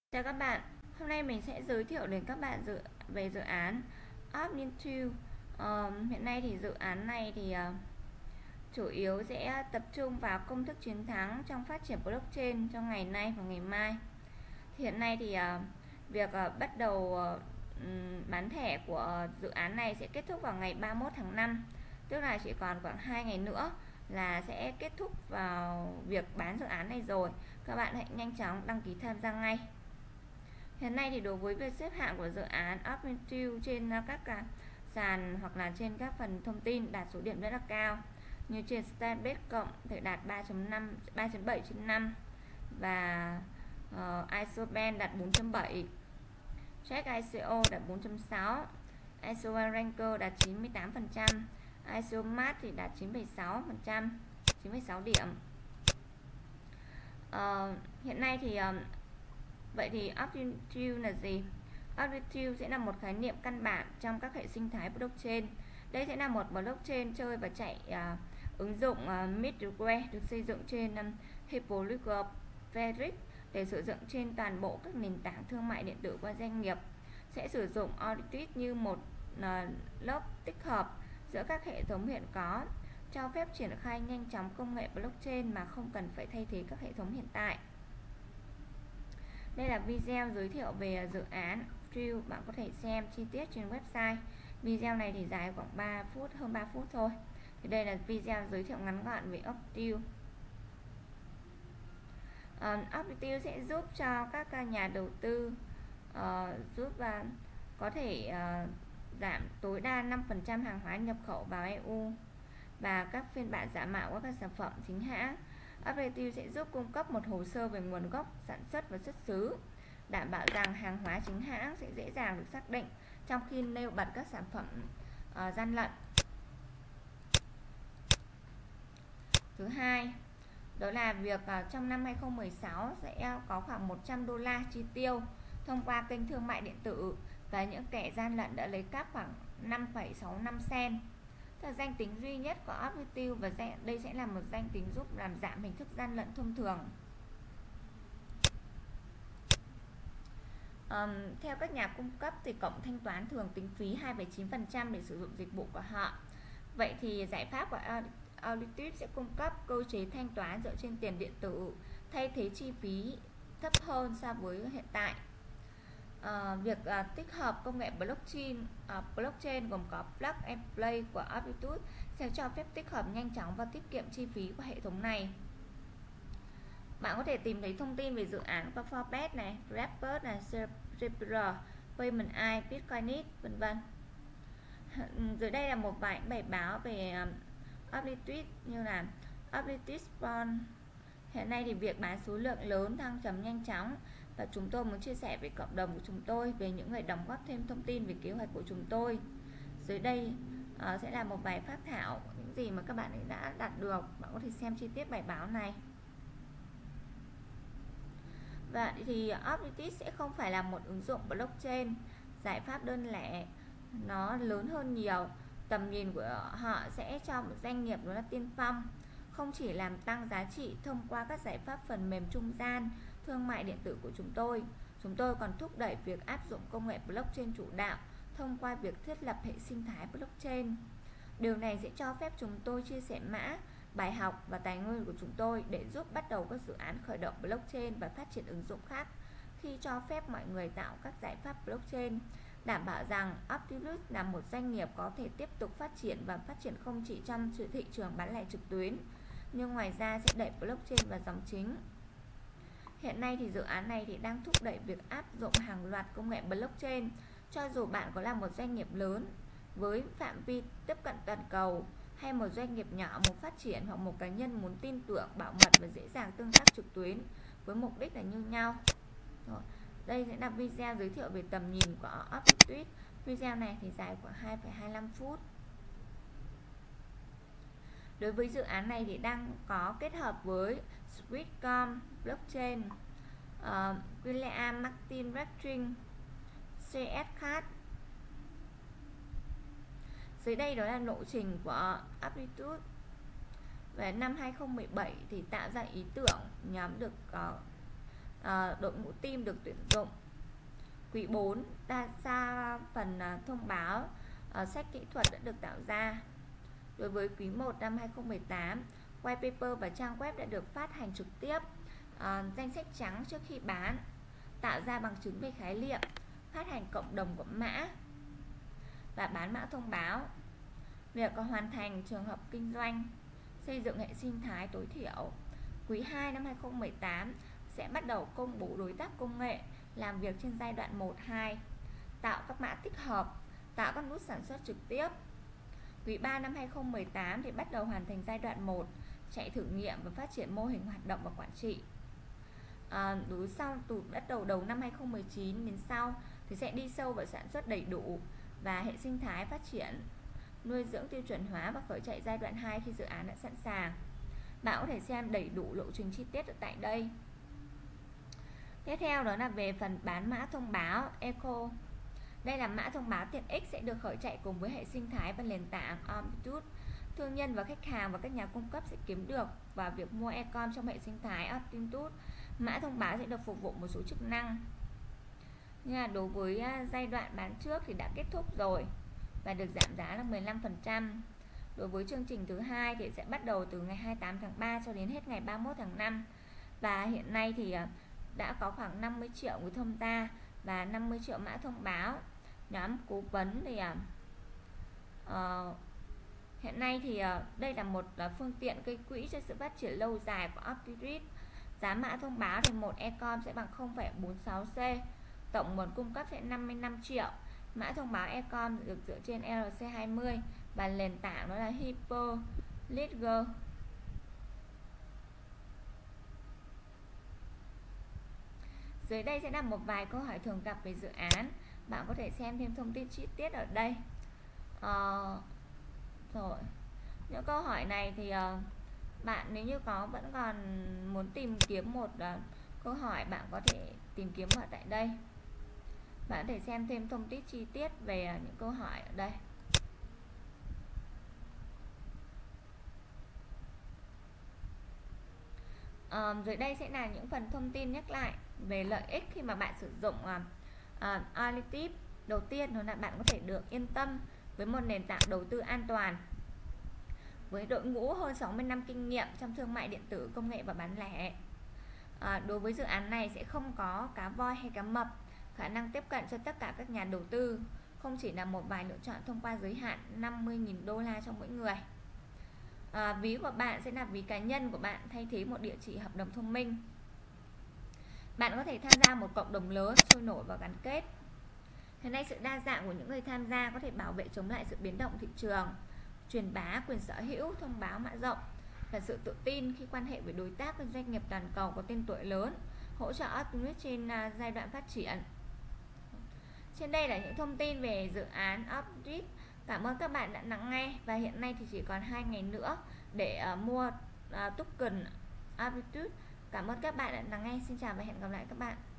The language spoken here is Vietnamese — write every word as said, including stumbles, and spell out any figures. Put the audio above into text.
Chào các bạn, hôm nay mình sẽ giới thiệu đến các bạn dự, về dự án Opnitude. uh, Hiện nay thì dự án này thì uh, chủ yếu sẽ tập trung vào công thức chiến thắng trong phát triển blockchain trong ngày nay và ngày mai. Thì hiện nay thì uh, việc uh, bắt đầu uh, bán thẻ của uh, dự án này sẽ kết thúc vào ngày ba mươi mốt tháng năm, tức là chỉ còn khoảng hai ngày nữa là sẽ kết thúc vào việc bán dự án này rồi. Các bạn hãy nhanh chóng đăng ký tham gia ngay. Hiện nay thì đối với việc xếp hạng của dự án Opnitude trên các sàn hoặc là trên các phần thông tin đạt số điểm rất là cao, như trên Starbase cộng thể đạt ba chấm năm, ba chấm bảy trên năm và uh, Isobank đạt bốn chấm bảy, Check i xê o đạt bốn chấm sáu, i xê o Ranker đạt chín mươi tám phần trăm, Isomart thì đạt chín phẩy sáu phần trăm, chín phẩy sáu điểm. Uh, hiện nay thì uh, Vậy thì Opnitude là gì? Opnitude sẽ là một khái niệm căn bản trong các hệ sinh thái blockchain. Đây sẽ là một blockchain chơi và chạy uh, ứng dụng uh, middleware được xây dựng trên um, Hyperledger Fabric để sử dụng trên toàn bộ các nền tảng thương mại điện tử qua doanh nghiệp. Sẽ sử dụng Opnitude như một uh, lớp tích hợp giữa các hệ thống hiện có, cho phép triển khai nhanh chóng công nghệ blockchain mà không cần phải thay thế các hệ thống hiện tại. Đây là video giới thiệu về dự án Opnitude, bạn có thể xem chi tiết trên website. Video này thì dài khoảng ba phút, hơn ba phút thôi. Thì đây là video giới thiệu ngắn gọn về Opnitude. Uh, Opnitude sẽ giúp cho các nhà đầu tư uh, giúp uh, có thể uh, giảm tối đa năm phần trăm hàng hóa nhập khẩu vào e u và các phiên bản giả mạo của các sản phẩm chính hãng. Opnitude sẽ giúp cung cấp một hồ sơ về nguồn gốc, sản xuất và xuất xứ, đảm bảo rằng hàng hóa chính hãng sẽ dễ dàng được xác định trong khi nêu bật các sản phẩm uh, gian lận. Thứ hai, đó là việc uh, trong năm hai không một sáu sẽ có khoảng một trăm đô la chi tiêu thông qua kênh thương mại điện tử, và những kẻ gian lận đã lấy cắp khoảng năm phẩy sáu năm cent. Là danh tính duy nhất của Opnitude, và đây sẽ là một danh tính giúp làm giảm hình thức gian lận thông thường. Um, theo các nhà cung cấp thì cổng thanh toán thường tính phí hai phẩy chín phần trăm để sử dụng dịch vụ của họ. Vậy thì giải pháp của Opnitude sẽ cung cấp cơ chế thanh toán dựa trên tiền điện tử, thay thế chi phí thấp hơn so với hiện tại. Uh, việc uh, tích hợp công nghệ blockchain uh, blockchain gồm có plug and play của Opnitude sẽ cho phép tích hợp nhanh chóng và tiết kiệm chi phí của hệ thống này. Bạn có thể tìm thấy thông tin về dự án qua Forbes này, Rappers này, Zebra, Payment Eye, Bitcoinit, vân vân. Dưới đây là một vài bài báo về uh, Opnitude, như là Opnitude Spawn. Hiện nay thì việc bán số lượng lớn thăng trầm nhanh chóng, và chúng tôi muốn chia sẻ với cộng đồng của chúng tôi về những người đóng góp thêm thông tin về kế hoạch của chúng tôi. Dưới đây uh, sẽ là một bài phát thảo những gì mà các bạn ấy đã đạt được. Bạn có thể xem chi tiết bài báo này. Và thì Opnitude sẽ không phải là một ứng dụng blockchain giải pháp đơn lẻ, nó lớn hơn nhiều. Tầm nhìn của họ sẽ cho một doanh nghiệp đó là tiên phong, không chỉ làm tăng giá trị thông qua các giải pháp phần mềm trung gian thương mại điện tử của chúng tôi. Chúng tôi còn thúc đẩy việc áp dụng công nghệ blockchain chủ đạo thông qua việc thiết lập hệ sinh thái blockchain. Điều này sẽ cho phép chúng tôi chia sẻ mã, bài học và tài nguyên của chúng tôi để giúp bắt đầu các dự án khởi động blockchain và phát triển ứng dụng khác, khi cho phép mọi người tạo các giải pháp blockchain, đảm bảo rằng Opnitude là một doanh nghiệp có thể tiếp tục phát triển và phát triển không chỉ trong thị trường bán lẻ trực tuyến, nhưng ngoài ra sẽ đẩy blockchain vào dòng chính. Hiện nay thì dự án này thì đang thúc đẩy việc áp dụng hàng loạt công nghệ blockchain. Cho dù bạn có là một doanh nghiệp lớn với phạm vi tiếp cận toàn cầu, hay một doanh nghiệp nhỏ muốn phát triển, hoặc một cá nhân muốn tin tưởng, bảo mật và dễ dàng tương tác trực tuyến với mục đích là như nhau. Rồi, đây sẽ là video giới thiệu về tầm nhìn của Opnitude. Video này thì dài khoảng hai phẩy hai mươi lăm phút. Đối với dự án này thì đang có kết hợp với Swisscom Blockchain, uh, William Martin Recting, xê ét Card. Dưới đây đó là lộ trình của Opnitude. Về năm hai không một bảy thì tạo ra ý tưởng, nhóm được uh, à, đội ngũ team được tuyển dụng. Quý bốn đa ra phần à, thông báo à, sách kỹ thuật đã được tạo ra. Đối với quý một năm hai không một tám, white paper và trang web đã được phát hành trực tiếp, à, danh sách trắng trước khi bán, tạo ra bằng chứng về khái niệm, phát hành cộng đồng của mã và bán mã thông báo. Việc có hoàn thành trường hợp kinh doanh, xây dựng hệ sinh thái tối thiểu. Quý hai năm hai không một tám sẽ bắt đầu công bố đối tác công nghệ làm việc trên giai đoạn một, hai, tạo các mã tích hợp, tạo các nút sản xuất trực tiếp. Quý ba năm hai không một tám thì bắt đầu hoàn thành giai đoạn một, chạy thử nghiệm và phát triển mô hình hoạt động và quản trị. À, đối sau từ bắt đầu đầu năm hai không một chín đến sau thì sẽ đi sâu vào sản xuất đầy đủ và hệ sinh thái phát triển, nuôi dưỡng tiêu chuẩn hóa và khởi chạy giai đoạn hai khi dự án đã sẵn sàng. Bạn có thể xem đầy đủ lộ trình chi tiết ở tại đây. Tiếp theo đó là về phần bán mã thông báo Eco. Đây là mã thông báo tiện ích sẽ được khởi chạy cùng với hệ sinh thái và nền tảng Optitude. Thương nhân và khách hàng và các nhà cung cấp sẽ kiếm được và việc mua Ecom trong hệ sinh thái Optitude. Mã thông báo sẽ được phục vụ một số chức năng. Như là đối với giai đoạn bán trước thì đã kết thúc rồi và được giảm giá là mười lăm phần trăm. Đối với chương trình thứ hai thì sẽ bắt đầu từ ngày hai mươi tám tháng ba cho đến hết ngày ba mươi mốt tháng năm. Và hiện nay thì đã có khoảng năm mươi triệu người tham gia và năm mươi triệu mã thông báo. Nhóm cố vấn thì uh, hiện nay thì uh, đây là một uh, phương tiện gây quỹ cho sự phát triển lâu dài của Optitude. Giá mã thông báo thì một Ecom sẽ bằng không phẩy bốn sáu C. Tổng nguồn cung cấp sẽ năm mươi lăm triệu. Mã thông báo Ecom được dựa trên R C hai mươi và nền tảng đó là Hyperledger. Dưới đây sẽ là một vài câu hỏi thường gặp về dự án. Bạn có thể xem thêm thông tin chi tiết ở đây. À, rồi. Những câu hỏi này thì uh, bạn nếu như có vẫn còn muốn tìm kiếm một uh, câu hỏi, bạn có thể tìm kiếm ở tại đây. Bạn có thể xem thêm thông tin chi tiết về uh, những câu hỏi ở đây. Uh, dưới đây sẽ là những phần thông tin nhắc lại về lợi ích khi mà bạn sử dụng uh, uh, Analytics. Đầu tiên đó là bạn có thể được yên tâm với một nền tảng đầu tư an toàn. Với đội ngũ hơn sáu mươi năm kinh nghiệm trong thương mại điện tử, công nghệ và bán lẻ, à, đối với dự án này sẽ không có cá voi hay cá mập, khả năng tiếp cận cho tất cả các nhà đầu tư, không chỉ là một vài lựa chọn thông qua giới hạn năm mươi nghìn đô la cho mỗi người. À, ví của bạn sẽ là ví cá nhân của bạn thay thế một địa chỉ hợp đồng thông minh. Bạn có thể tham gia một cộng đồng lớn, sôi nổi và gắn kết. Hiện nay sự đa dạng của những người tham gia có thể bảo vệ chống lại sự biến động thị trường, truyền bá quyền sở hữu, thông báo mã rộng và sự tự tin khi quan hệ với đối tác với doanh nghiệp toàn cầu có tên tuổi lớn, hỗ trợ Optitude trên uh, giai đoạn phát triển. Trên đây là những thông tin về dự án Optitude. Cảm ơn các bạn đã lắng nghe và hiện nay thì chỉ còn hai ngày nữa để uh, mua uh, token Optitude. Cảm ơn các bạn đã lắng nghe. Xin chào và hẹn gặp lại các bạn.